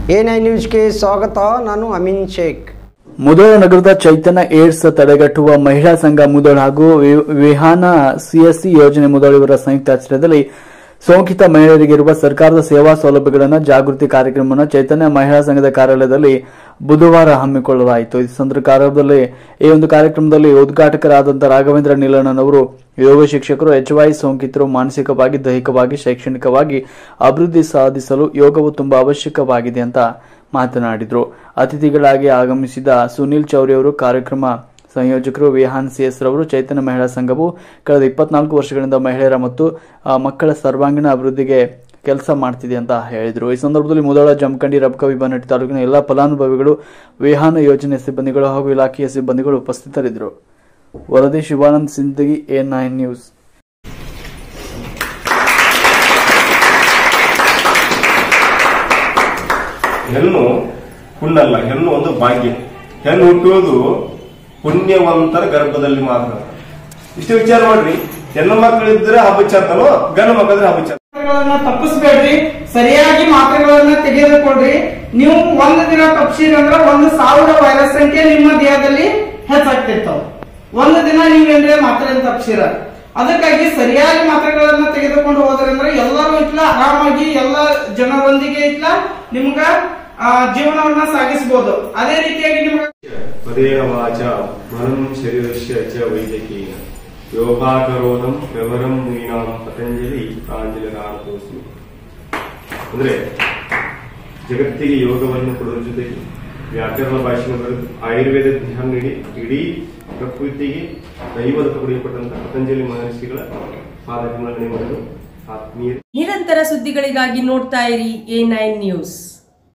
A9 ನ್ಯೂಸ್ಗೆ ಸ್ವಾಗತ. ನಾನು ಅಮೀನ್ ಶೇಖ್. ಮುಧೋಳ ನಗರದ ಚೈತನ್ಯ ಏಡ್ಸ್ ತಡೆಗಟ್ಟುವ ಮಹಿಳಾ ಸಂಘ ಮುಧೋಳ ಹಾಗೂ ವಿಹಾನ ಸಿಎಸ್ಸಿ ಯೋಜನೆ ಮುಧೋಳ ಇವರ ಸಂಯುಕ್ತ ಆಶ್ರಯದಲ್ಲಿ ಸೋಂಕಿತ ಮಹಿಳೆಯರಿಗಿರುವ ಸರ್ಕಾರದ ಸೇವಾ ಸೌಲಭ್ಯಗಳನ್ನು ಜಾಗೃತಿ ಕಾರ್ಯಕ್ರಮವನ್ನು ಚೈತನ್ಯ ಮಹಿಳಾ ಸಂಘದ ಕಾರ್ಯಾಲಯದಲ್ಲಿ ಬುಧವಾರ ಹಮ್ಮಿಕೊಳ್ಳಲಾಯಿತು. ಈ ಒಂದು ಕಾರ್ಯಕ್ರಮದಲ್ಲಿ ಉದ್ಘಾಟಕರಾದಂತಹ ರಾಘವೇಂದ್ರ ನೀಲಣ್ಣನವರು ಯೋಗ ಶಿಕ್ಷಕರು HY ಸೋಂಕಿತರು ಮಾನಸಿಕವಾಗಿ, ದೈಹಿಕವಾಗಿ, ಶೈಕ್ಷಣಿಕವಾಗಿ ಅಭಿವೃದ್ಧಿ ಸಾಧಿಸಲು ಯೋಗವು ತುಂಬಾ ಅವಶ್ಯಕವಾಗಿದೆ ಅಂತ ಮಾತನಾಡಿದರು. ಅತಿಥಿಗಳಾಗಿ ಆಗಮಿಸಿದ ಸುನೀಲ್ ಚೌರಿ ಅವರು ಕಾರ್ಯಕ್ರಮ ಸಂಯೋಜಕರು. ವಿಹಾನ್ CS ರವರು ಚೈತನ್ಯ ಮಹಿಳಾ ಸಂಘವು ಕಳೆದ 24 ವರ್ಷಗಳಿಂದ ಮಹಿಳೆಯರ ಮತ್ತು ಮಕ್ಕಳ ಸರ್ವಾಂಗೀಣ ಅಭಿವೃದ್ಧಿಗೆ ಕೆಲಸ ಮಾಡ್ತಿದೆ ಅಂತ ಹೇಳಿದರು. ಈ ಸಂದರ್ಭದಲ್ಲಿ ಮುಧೋಳ, ಜಮಖಂಡಿ, ರಬಕವಿ, ಬನ್ನಟ್ಟಿ ತಾಲೂಕಿನ ಎಲ್ಲಾ ಫಲಾನುಭವಿಗಳು, ವಿಹಾನ ಯೋಜನೆ ಸಿಬ್ಬಂದಿಗಳು ಹಾಗೂ ಇಲಾಖೆಯ ಸಿಬ್ಬಂದಿಗಳು ಉಪಸ್ಥಿತರಿದ್ದರು. ವರದಿ ಶಿವಾನಂದ್ ಸಿಂದಗಿ, A9 ನ್ಯೂಸ್. ಹೆಣ್ಣು ಹುಣ್ಣಲ್ಲ, ಹೆಣ್ಣು ಒಂದು ಭಾಗ್ಯ. ಹೆಣ್ಣು ಹುಟ್ಟುವುದು ಪುಣ್ಯವಂತರ ಗರ್ಭದಲ್ಲಿ ಮಾತ್ರ. ಇಷ್ಟು ವಿಚಾರ ಮಾಡ್ರಿ. ಹೆಣ್ಣು ಮಕ್ಕಳಿದ್ರೆ ಹಬ್ಬಚ್ಚಂತನೋ, ಗಂಡು ಮಕ್ಕಳಿದ್ರೆ ಹಬ್ಬಚ್ಚಂತ. ತಪ್ಪಿಸ್ಬೇಡ್ರಿ, ಸರಿಯಾಗಿ ಮಾತ್ರೆಗಳನ್ನ ತೆಗೆದುಕೊಡ್ರಿ. ನೀವು ಒಂದು ದಿನ ತಪ್ಪಿಸಿರಿ ಅಂದ್ರೆ 1000 ವೈರಸ್ ಸಂಖ್ಯೆ ನಿಮ್ಮ ದೇಹದಲ್ಲಿ ಹೆಚ್ಚಾಗ್ತಿರ್ತಾವ. ಒಂದು ದಿನ ನೀವೇನ್ರೆ ಮಾತ್ರೆ ತಪ್ಪಿಸಿರ, ಅದಕ್ಕಾಗಿ ಸರಿಯಾಗಿ ಮಾತ್ರೆಗಳನ್ನ ತೆಗೆದುಕೊಂಡು ಹೋದ್ರಂದ್ರೆ ಎಲ್ಲರೂ ಇಟ್ಲ ಆರಾಮಾಗಿ ಎಲ್ಲ ಜನರೊಂದಿಗೆ ಇಟ್ಲ ನಿಮ್ಗ ಜೀವನವನ್ನ ಸಾಗಿಸಬಹುದು. ಅದೇ ರೀತಿಯಾಗಿ ನಿಮ್ಗೆ ಪದೇನ ವಾಚ ಮನಂ ಶರೀರಸ್ಯ ಚ ವೈದ್ಯಕೀಯ ಯೋಗಾಕರೋಧಂ ಪ್ರವರಂ ಮುನೀನಾಂ ಪತಂಜಲಿ ಪ್ರಾಂಜಲಿರಾನತೋಸ್ಮಿ. ಅಂದ್ರೆ ಜಗತ್ತಿಗೆ ಯೋಗವನ್ನು ಕೊಡುವ ಜೊತೆಗೆ ವ್ಯಾಕರಣ ಭಾಷಣ ಬರೆದು ಆಯುರ್ವೇದ ಧ್ಯಾನ ನೀಡಿ ಇಡೀ ಪ್ರಕೃತಿಗೆ ದೈವದ ಕೊಡಲ್ಪಟ್ಟಂತಹ ಪತಂಜಲಿ ಮಹರ್ಷಿಗಳ ಪಾದಕಮಲನೆ ಮಾಡಲು ಆತ್ಮೀಯ. ನಿರಂತರ ಸುದ್ದಿಗಳಿಗಾಗಿ ನೋಡ್ತಾ ಇರಿ A9 ನ್ಯೂಸ್.